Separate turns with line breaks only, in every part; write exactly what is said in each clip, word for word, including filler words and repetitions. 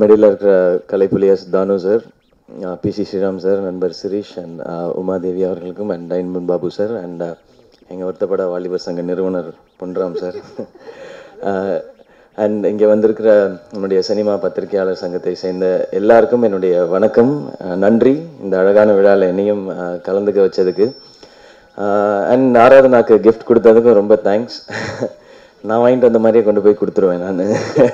மேடையில் இருக்கிற கலைப்புலியாஸ் தானு sir, PC Sriram sir, நண்பர் சிரீஷ் அண்ட் உமாதேவி அவர்களுக்கும், அண்ட் டைன்மன் பாபு சார், அண்ட் எங்கள் வருத்தப்பட வாலிபர் சங்க நிறுவனர் பொன்ராம் சார், அண்ட் இங்கே வந்திருக்கிற நம்முடைய சினிமா பத்திரிகையாளர் சங்கத்தை சேர்ந்த எல்லாருக்கும் என்னுடைய வணக்கம், நன்றி. இந்த அழகான விழாவில் என்னையும் கலந்துக்க வச்சதுக்கு, அண்ட் ஆராதனாக்கு கிஃப்ட் கொடுத்ததுக்கும் ரொம்ப தேங்க்ஸ். நான் வாங்கிட்டு வந்த மாதிரியே கொண்டு போய் கொடுத்துருவேன் நான்.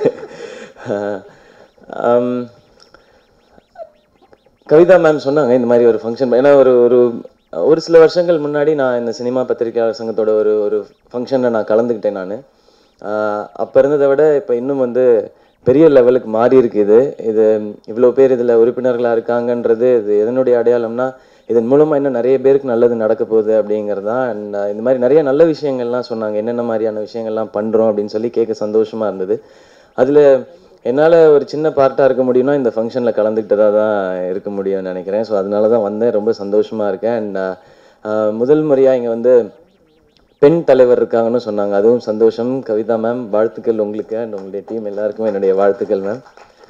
கவிதா மேம் சொன்னாங்க இந்த மாதிரி ஒரு ஃபங்க்ஷன், ஏன்னா ஒரு ஒரு ஒரு சில வருஷங்கள் முன்னாடி நான் இந்த சினிமா பத்திரிகையாளர் சங்கத்தோட ஒரு ஒரு ஃபங்க்ஷனில் நான் கலந்துக்கிட்டேன். நான் அப்போ இருந்ததை விட இப்போ இன்னும் வந்து பெரிய லெவலுக்கு மாறி இருக்கு. இது இது இவ்வளோ பேர் இதில் உறுப்பினர்களாக இருக்காங்கன்றது இது எதனுடைய அடையாளம்னா, இதன் மூலமாக இன்னும் நிறைய பேருக்கு நல்லது நடக்க போகுது அப்படிங்கிறது தான். அண்ட் இந்த மாதிரி நிறைய நல்ல விஷயங்கள்லாம் சொன்னாங்க, என்னென்ன மாதிரியான விஷயங்கள்லாம் பண்ணுறோம் அப்படின்னு சொல்லி கேட்க சந்தோஷமாக இருந்தது. அதில் என்னால் ஒரு சின்ன பார்ட்டாக இருக்க முடியும்னா இந்த ஃபங்க்ஷனில் கலந்துக்கிட்டதாக தான் இருக்க முடியும்னு நினைக்கிறேன். ஸோ அதனால தான் வந்தேன், ரொம்ப சந்தோஷமாக இருக்கேன். அண்ட் முதல் முறையாக இங்கே வந்து பெண் தலைவர் இருக்காங்கன்னு சொன்னாங்க, அதுவும் சந்தோஷம். கவிதா மேம், வாழ்த்துக்கள் உங்களுக்கு அண்ட் உங்களுடைய டீம் எல்லாருக்குமே என்னுடைய வாழ்த்துக்கள் மேம்.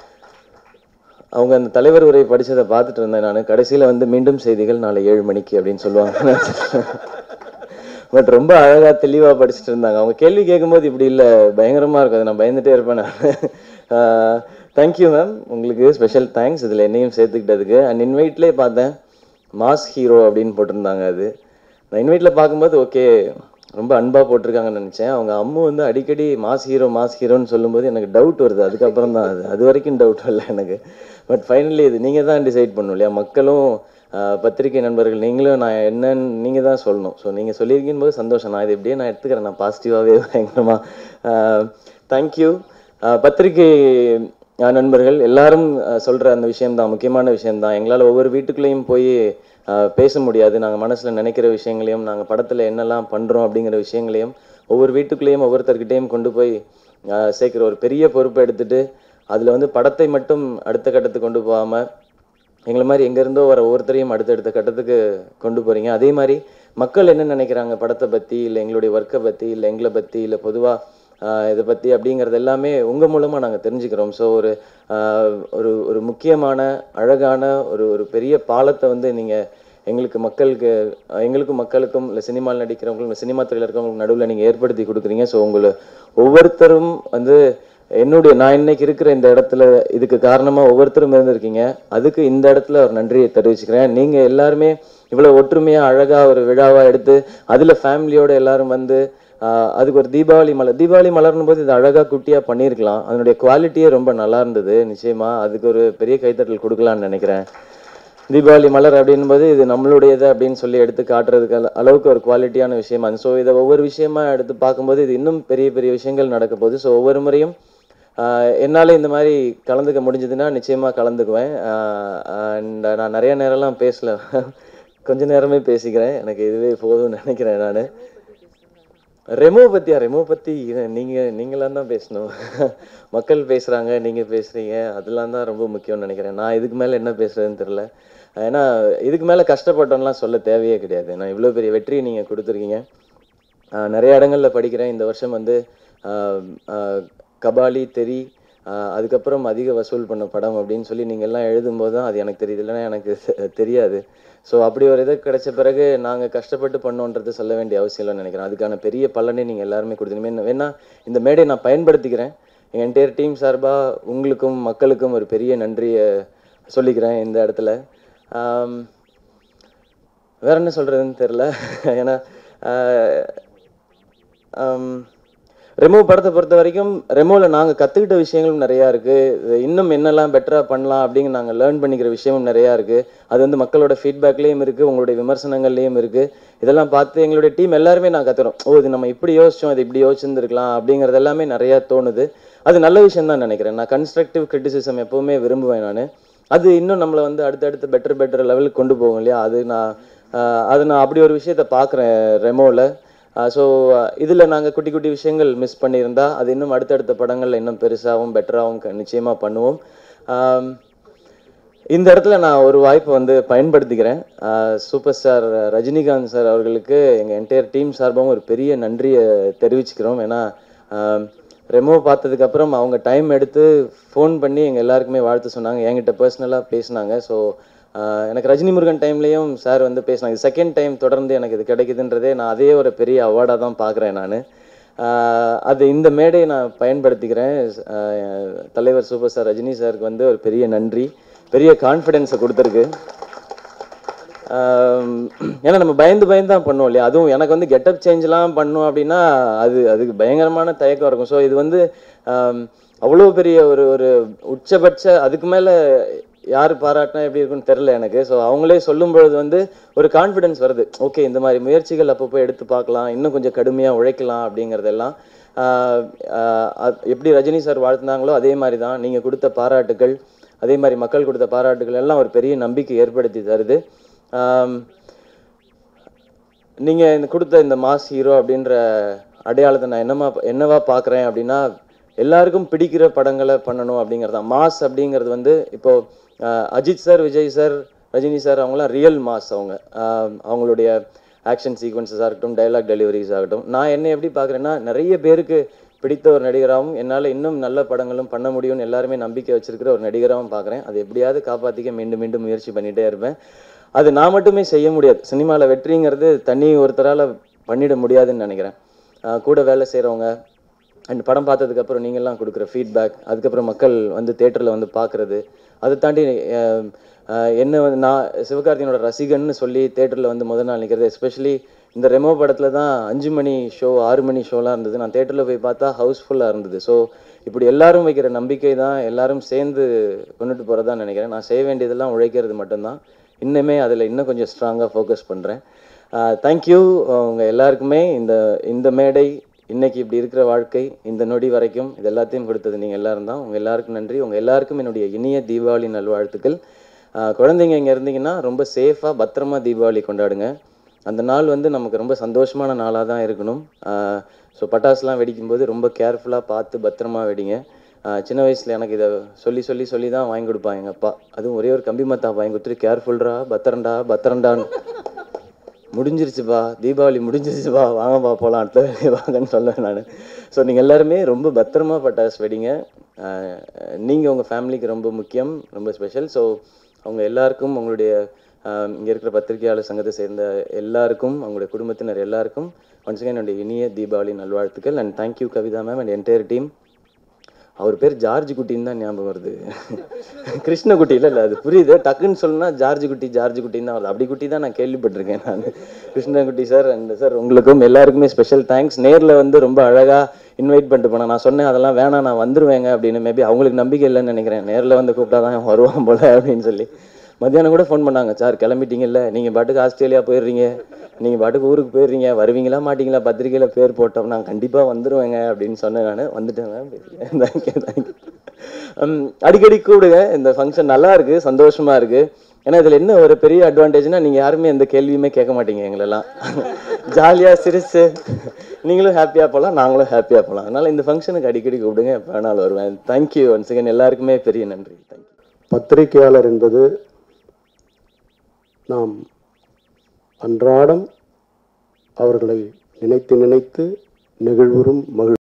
அவங்க அந்த தலைவர் உரை படித்ததை பார்த்துட்டு இருந்தேன் நான். கடைசியில் வந்து மீண்டும் செய்திகள் நாளை ஏழு மணிக்கு அப்படின்னு சொல்லுவாங்க. பட் ரொம்ப அழகாக தெளிவாக படிச்சுட்டு இருந்தாங்க. அவங்க கேள்வி கேட்கும்போது இப்படி இல்லை, பயங்கரமாக இருக்கும், அது நான் பயந்துகிட்டே இருப்பேன் நான். தேங்க்யூ மேம், உங்களுக்கு ஸ்பெஷல் தேங்க்ஸ் இதில் என்னையும் சேர்த்துக்கிட்டதுக்கு. அண்ட் இன்வைட்லேயே பார்த்தேன் மாஸ் ஹீரோ அப்படின்னு போட்டிருந்தாங்க. அது நான் இன்வைட்டில் பார்க்கும்போது ஓகே ரொம்ப அன்பாக போட்டிருக்காங்கன்னு நினச்சேன். அவங்க அம்மு வந்து அடிக்கடி மாஸ் ஹீரோ மாஸ் ஹீரோன்னு சொல்லும்போது எனக்கு டவுட் வருது. அதுக்கப்புறம் தான் அது அது வரைக்கும் டவுட் இல்லை எனக்கு. பட் ஃபைனலி இது நீங்கள் தான் டிசைட் பண்ணணும் இல்லையா, மக்களும் பத்திரிகை நண்பர்கள் நீங்களும். நான் என்னன்னு நீங்கள் தான் சொல்லணும். ஸோ நீங்கள் சொல்லியிருக்கீங்க போது சந்தோஷம். நான் இது எப்படியே நான் எடுத்துக்கிறேன், நான் பாசிட்டிவாகவே பயங்கரமாக. தேங்க்யூ. பத்திரிகை நண்பர்கள் எல்லாரும் சொல்கிற அந்த விஷயம்தான், முக்கியமான விஷயம்தான். எங்களால் ஒவ்வொரு வீட்டுக்குள்ளேயும் போய் பேச முடியாது. நாங்கள் மனசில் நினைக்கிற விஷயங்களையும், நாங்கள் படத்தில் என்னெல்லாம் பண்ணுறோம் அப்படிங்கிற விஷயங்களையும் ஒவ்வொரு வீட்டுக்குள்ளேயும் ஒவ்வொருத்தர்கிட்டையும் கொண்டு போய் சேர்க்குற ஒரு பெரிய பொறுப்பை எடுத்துகிட்டு, அதில் வந்து படத்தை மட்டும் அடுத்த கட்டத்துக்கு கொண்டு போகாமல் எங்களை மாதிரி எங்கேருந்தோ வர ஒவ்வொருத்தரையும் அடுத்தடுத்த கட்டத்துக்கு கொண்டு போகிறீங்க. அதே மாதிரி மக்கள் என்ன நினைக்கிறாங்க படத்தை பற்றி, இல்லை எங்களுடைய ஒர்க்கை பற்றி, இல்லை எங்களை பற்றி, இல்லை பொதுவாக இதை பற்றி அப்படிங்கிறது எல்லாமே உங்கள் மூலமாக நாங்கள் தெரிஞ்சுக்கிறோம். ஸோ ஒரு ஒரு ஒரு முக்கியமான அழகான ஒரு ஒரு பெரிய பாலத்தை வந்து நீங்கள் எங்களுக்கு மக்களுக்கு எங்களுக்கும் மக்களுக்கும் இல்லை சினிமாவில் நடிக்கிறவங்களுக்கும் சினிமா துறையில் இருக்கிறவங்களுக்கு நடுவில் நீங்கள் ஏற்படுத்தி கொடுக்குறீங்க. ஸோ உங்களை ஒவ்வொருத்தரும் வந்து என்னுடைய நான் இன்னைக்கு இருக்கிற இந்த இடத்துல இதுக்கு காரணமாக ஒவ்வொருத்தரும் இருந்திருக்கீங்க. அதுக்கு இந்த இடத்துல ஒரு நன்றியை தெரிவிச்சுக்கிறேன். நீங்கள் எல்லாருமே இவ்வளோ ஒற்றுமையாக அழகாக ஒரு விழாவாக எடுத்து அதில் ஃபேமிலியோடு எல்லாரும் வந்து அதுக்கு ஒரு தீபாவளி மலர் தீபாவளி மலர்னும் போது இது அழகாக குட்டியாக பண்ணியிருக்கலாம். அதனுடைய குவாலிட்டியே ரொம்ப நல்லா இருந்தது. நிச்சயமாக அதுக்கு ஒரு பெரிய கைத்தட்டல் கொடுக்கலான்னு நினைக்கிறேன். தீபாவளி மலர் அப்படின் போது இது நம்மளுடையது அப்படின்னு சொல்லி எடுத்து காட்டுறதுக்கு அளவுக்கு ஒரு குவாலிட்டியான விஷயமா. ஸோ இதை ஒவ்வொரு விஷயமா எடுத்து பார்க்கும்போது இது இன்னும் பெரிய பெரிய விஷயங்கள் நடக்க போகுது. ஸோ ஒவ்வொரு முறையும் என்னால் இந்த மாதிரி கலந்துக்க முடிஞ்சதுன்னா நிச்சயமாக கலந்துக்குவேன். அண்ட் நான் நிறைய நேரம்லாம் பேசல, கொஞ்ச நேரமே பேசிக்கிறேன், எனக்கு இதுவே போதும்னு நினைக்கிறேன். நான் ரெமோ பற்றியா ரெமோ பற்றி நீங்கள் நீங்களாம் தான் பேசணும். மக்கள் பேசுகிறாங்க, நீங்கள் பேசுகிறீங்க, அதெல்லாம் தான் ரொம்ப முக்கியம்னு நினைக்கிறேன். நான் இதுக்கு மேலே என்ன பேசுகிறதுன்னு தெரில. ஏன்னா இதுக்கு மேலே கஷ்டப்பட்டோம்லாம் சொல்ல தேவையே கிடையாது. நான் இவ்வளோ பெரிய வெற்றியை நீங்கள் கொடுத்துருக்கீங்க. நிறைய இடங்களில் படிக்கிறேன். இந்த வருஷம் வந்து கபாலி தெரி அதுக்கப்புறம் அதிக வசூல் பண்ண படம் அப்படின்னு சொல்லி நீங்கள் எல்லாம் எழுதும்போது தான் அது எனக்கு தெரியுது, இல்லைன்னா எனக்கு தெரியாது. ஸோ அப்படி ஒரு இது கிடைச்ச பிறகு நாங்கள் கஷ்டப்பட்டு பண்ணோன்றது சொல்ல வேண்டிய அவசியம் இல்லைன்னு நினைக்கிறேன். அதுக்கான பெரிய பலனை நீங்கள் எல்லாருமே கொடுத்துருங்க. வேணா இந்த மேடையை நான் பயன்படுத்திக்கிறேன். எங்கள் என்டையர் டீம் சார்பாக உங்களுக்கும் மக்களுக்கும் ஒரு பெரிய நன்றியை சொல்லிக்கிறேன் இந்த இடத்துல. வேற என்ன சொல்கிறதுன்னு தெரில. ஏன்னா ரெமோ படத்தை பொறுத்த வரைக்கும் ரெமோவில் நாங்கள் கற்றுக்கிட்ட விஷயங்களும் நிறையா இருக்குது. இன்னும் என்னெல்லாம் பெட்டராக பண்ணலாம் அப்படிங்க நாங்கள் லேர்ன் பண்ணிக்கிற விஷயமும் நிறையா இருக்குது. அது வந்து மக்களோட ஃபீட்பேக்லேயும் இருக்குது, உங்களுடைய விமர்சனங்கள்லேயும் இருக்குது. இதெல்லாம் பார்த்து எங்களுடைய டீம் எல்லாருமே நான் கற்றுறோம். ஓ இது நம்ம இப்படி யோசித்தோம், அது இப்படி யோசிச்சுருந்துருக்கலாம் அப்படிங்கிறது எல்லாமே நிறையா தோணுது. அது நல்ல விஷயம் தான் நினைக்கிறேன். நான் கன்ஸ்ட்ரக்டிவ் கிரிட்டிசிசம் எப்போவுமே விரும்புவேன் நான். அது இன்னும் நம்மளை வந்து அடுத்தடுத்து பெட்டர் பெட்டர் லெவலுக்கு கொண்டு போகும் இல்லையா. அது நான் அது நான் அப்படி ஒரு விஷயத்தை பார்க்குறேன் ரெமோவில். ஸோ இதில் நாங்கள் குட்டி குட்டி விஷயங்கள் மிஸ் பண்ணியிருந்தா அது இன்னும் அடுத்தடுத்த படங்களில் இன்னும் பெருசாகவும் பெட்டராகவும் நிச்சயமாக பண்ணுவோம். இந்த இடத்துல நான் ஒரு வாய்ப்பை வந்து பயன்படுத்திக்கிறேன். சூப்பர் ஸ்டார் ரஜினிகாந்த் சார் அவர்களுக்கு எங்கள் என்டையர் டீம் சார்பாகவும் ஒரு பெரிய நன்றியை தெரிவிச்சுக்கிறோம். ஏன்னா ரெமோ பார்த்ததுக்கப்புறம் அவங்க டைம் எடுத்து ஃபோன் பண்ணி எங்கள் எல்லாருக்குமே வாழ்த்து சொன்னாங்க, என்கிட்ட பர்சனலாக பேசினாங்க. ஸோ எனக்கு ரஜினி முருகன் டைம்லேயும் சார் வந்து பேசினாங்க. செகண்ட் டைம் தொடர்ந்து எனக்கு இது கிடைக்குதுன்றதே நான் அதே ஒரு பெரிய அவார்டாக தான் பார்க்குறேன் நான். அது இந்த மேடையை நான் பயன்படுத்திக்கிறேன். தலைவர் சூப்பர் ஸ்டார் ரஜினி சாருக்கு வந்து ஒரு பெரிய நன்றி, பெரிய கான்ஃபிடென்ஸை கொடுத்துருக்கு. ஏன்னா நம்ம பயந்து பயந்து தான் பண்ணுவோம் இல்லையா, அதுவும் எனக்கு வந்து கெட்டப் சேஞ்செலாம் பண்ணும் அப்படின்னா அது அதுக்கு பயங்கரமான தயக்கம் இருக்கும். ஸோ இது வந்து அவ்வளோ பெரிய ஒரு ஒரு உச்சபட்ச, அதுக்கு மேலே யார் பாராட்டினா எப்படி இருக்குன்னு தெரில எனக்கு. ஸோ அவங்களே சொல்லும் பொழுது வந்து ஒரு கான்ஃபிடென்ஸ் வருது. ஓகே, இந்த மாதிரி முயற்சிகள் அப்பப்போ எடுத்து பார்க்கலாம், இன்னும் கொஞ்சம் கடுமையாக உழைக்கலாம் அப்படிங்கிறதெல்லாம். எப்படி ரஜினி சார் வாழ்த்துனாங்களோ அதே மாதிரி தான் நீங்கள் கொடுத்த பாராட்டுகள், அதே மாதிரி மக்கள் கொடுத்த பாராட்டுகள் எல்லாம் ஒரு பெரிய நம்பிக்கை ஏற்படுத்தி தருது. நீங்கள் இந்த கொடுத்த இந்த மாஸ் ஹீரோ அப்படின்ற அடையாளத்தை நான் என்னமா என்னவா பார்க்குறேன் அப்படின்னா, எல்லாருக்கும் பிடிக்கிற படங்களை பண்ணணும் அப்படிங்கிறது தான் மாஸ் அப்படிங்கிறது. வந்து இப்போது Ajith sir, Vijay sir, Rajini sir அவங்களாம் ரியல் மாஸ். அவங்க அவங்களுடைய ஆக்ஷன் சீக்வன்சஸாக இருக்கட்டும், டைலாக் டெலிவரிஸ் ஆகட்டும். நான் என்ன எப்படி பார்க்குறேன்னா, நிறைய பேருக்கு பிடித்த ஒரு நடிகராகவும் என்னால் இன்னும் நல்ல படங்களும் பண்ண முடியும்னு எல்லாருமே நம்பிக்கை வச்சிருக்கிற ஒரு நடிகராகவும் பார்க்குறேன். அது எப்படியாவது காப்பாற்றிக்க மீண்டும் மீண்டும் முயற்சி பண்ணிகிட்டே இருப்பேன். அது நான் மட்டுமே செய்ய முடியாது. சினிமாவில் வெற்றிங்கிறது தனி ஒருத்தரால் பண்ணிட முடியாதுன்னு நினைக்கிறேன். கூட வேலை செய்கிறவங்க அண்ட் படம் பார்த்ததுக்கப்புறம் நீங்கள்லாம் கொடுக்குற ஃபீட்பேக், அதுக்கப்புறம் மக்கள் வந்து தேட்டரில் வந்து பார்க்குறது, அதை தாண்டி என்ன வந்து நான் சிவகார்த்திகேயனோட ரசிகன்னு சொல்லி தேட்டரில் வந்து முதல் நாள் நிற்கிறது. எஸ்பெஷலி இந்த ரெமோ படத்தில் தான் அஞ்சு மணி ஷோ, ஆறு மணி ஷோலாம் இருந்தது. நான் தேட்டரில் போய் பார்த்தா ஹவுஸ்ஃபுல்லாக இருந்தது. ஸோ இப்படி எல்லாரும் வைக்கிற நம்பிக்கை தான் எல்லாரும் சேர்ந்து கொண்டுட்டு போகிறதான் நினைக்கிறேன். நான் செய்ய வேண்டியதெல்லாம் உழைக்கிறது மட்டும்தான். இன்னுமே அதில் இன்னும் கொஞ்சம் ஸ்ட்ராங்காக ஃபோக்கஸ் பண்ணுறேன். தேங்க்யூ உங்கள் எல்லாருக்குமே. இந்த இந்த மேடை, இன்றைக்கி இப்படி இருக்கிற வாழ்க்கை, இந்த நொடி வரைக்கும் இது எல்லாத்தையும் கொடுத்தது நீங்கள் எல்லாரும் தான். உங்கள் எல்லாருக்கும் நன்றி. உங்கள் எல்லாருக்கும் என்னுடைய இனிய தீபாவளி நல்வாழ்த்துக்கள். குழந்தைங்க இங்கே இருந்தீங்கன்னா ரொம்ப சேஃபாக பத்திரமா தீபாவளி கொண்டாடுங்க. அந்த நாள் வந்து நமக்கு ரொம்ப சந்தோஷமான நாளாக தான் இருக்கணும். ஸோ பட்டாசுலாம் வெடிக்கும்போது ரொம்ப கேர்ஃபுல்லாக பார்த்து பத்திரமா வெடிங்க. சின்ன வயசில் எனக்கு இதை சொல்லி சொல்லி சொல்லி தான் வாங்கி கொடுப்பாங்க எங்கள் அப்பா. அதுவும் ஒரே ஒரு கம்பி மத்தா வாங்கி கொடுத்துட்டு, கேர்ஃபுல்ரா, பத்திரண்டா பத்திரண்டான்னு. முடிஞ்சிருச்சுப்பா, தீபாவளி முடிஞ்சிருச்சுப்பா, வாங்கப்பா போகலாம், அடுத்த வாங்கன்னு சொல்லுவேன் நான். ஸோ நீங்கள் எல்லாருமே ரொம்ப பத்திரமா பட்டாசு வெடிங்க. நீங்கள் உங்கள் ஃபேமிலிக்கு ரொம்ப முக்கியம், ரொம்ப ஸ்பெஷல். ஸோ அவங்க எல்லாருக்கும், உங்களுடைய இங்கே இருக்கிற பத்திரிகையாளர் சங்கத்தை சேர்ந்த எல்லாருக்கும், அவங்களுடைய குடும்பத்தினர் எல்லாருக்கும் ஒன்ஸ் அகைன் என்னுடைய இனிய தீபாவளி நல்வாழ்த்துக்கள். And thank you Kavitha ma'am and entire team. அவர் பேர் ஜார்ஜ் குட்டின்னு தான் ஞாபகம் வருது. கிருஷ்ணகுட்டி இல்லை இல்லை, அது புரியுது. டக்குன்னு சொல்லணும்னா ஜார்ஜ் குட்டி ஜார்ஜ் குட்டின்னு தான் வருது. அப்படி குட்டி தான் நான் கேள்விப்பட்டிருக்கேன் நான். கிருஷ்ணகுட்டி சார் அண்ட் சார் உங்களுக்கும் எல்லாருக்குமே ஸ்பெஷல் தேங்க்ஸ். நேரில் வந்து ரொம்ப அழகாக இன்வைட் பண்ணிட்டு போனேன். நான் சொன்னேன் அதெல்லாம் வேணாம், நான் வந்துடுவேங்க அப்படின்னு. மேபி அவங்களுக்கு நம்பிக்கை இல்லைன்னு நினைக்கிறேன், நேரில் வந்து கூப்பிட்டா தான் வருவான் போல அப்படின்னு சொல்லி. மத்தியானம் கூட ஃபோன் பண்ணாங்க, சார் கிளம்பிட்டீங்கல்ல, நீங்கள் பாட்டுக்கு ஆஸ்திரேலியா போயிடுறீங்க, நீங்கள் பாட்டுக்கு ஊருக்கு போயிடுறீங்க, வருவீங்களா மாட்டிங்களா, பத்திரிக்கையில் பேர் போட்டோம், நான் கண்டிப்பாக வந்துடுவேங்க அப்படின்னு சொன்னேன். நான் வந்துட்டேன் மேம். Thank you thank you. அடிக்கடி கூப்பிடுங்க. இந்த ஃபங்க்ஷன் நல்லா இருக்குது, சந்தோஷமாக இருக்குது. ஏன்னா இதில் என்ன ஒரு பெரிய அட்வான்டேஜ்னால், நீங்கள் யாருமே எந்த கேள்வியுமே கேட்க மாட்டீங்க எங்களெல்லாம். ஜாலியாக சிரிச்சு நீங்களும் ஹாப்பியாக போகலாம், நாங்களும் ஹாப்பியாக போகலாம். அதனால் இந்த ஃபங்க்ஷனுக்கு அடிக்கடி கூப்பிடுங்க, எப்போ வேணாலும் வருவேன். தேங்க்யூ ஒன்ஸ் அகைன், எல்லாருக்குமே பெரிய நன்றி. தேங்க்யூ.
பத்திரிகையாளர் என்பது நாம் அன்றாடம் அவர்களை நினைத்து நினைத்து நெகிழ்வுறும் மகிழ்